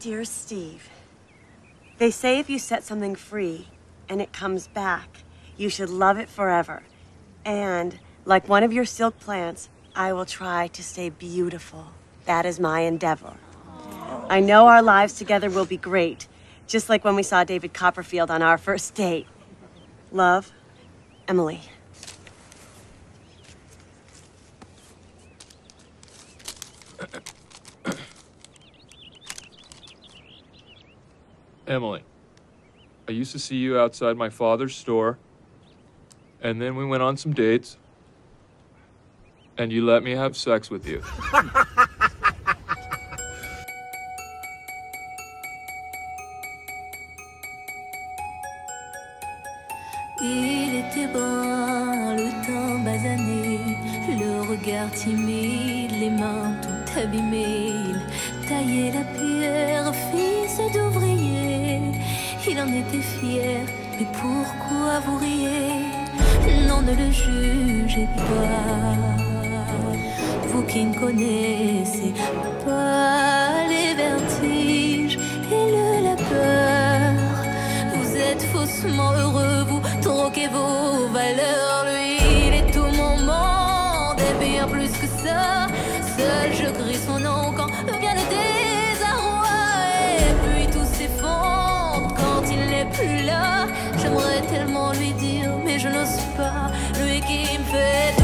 Dear Steve, they say if you set something free and it comes back, you should love it forever. And, like one of your silk plants, I will try to stay beautiful. That is my endeavor. I know our lives together will be great, just like when we saw David Copperfield on our first date. Love, Emily. Emily, I used to see you outside my father's store, and then we went on some dates, and you let me have sex with you. Il était brun, le teint basané, le regard timide, les mains tout abîmées. Il taillait la pierre, fils d'ouvrier. Il en était fier, mais pourquoi vous riez? Non, ne le jugez pas. Vous qui ne connaissez pas les vertiges et la peur. Vous êtes faussement heureux, vous troquez vos valeurs. Lui, il est tout mon monde et bien plus que ça. Seul je crie son nom quand vient le désarroi. Et puis tout s'effondre quand il n'est plus là. J'aimerais tellement lui dire, mais je n'ose pas. Lui qui me fait